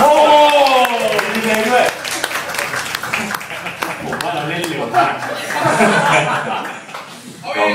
มีเพลงด้วยผมว่าเราเล่นเร็วมาก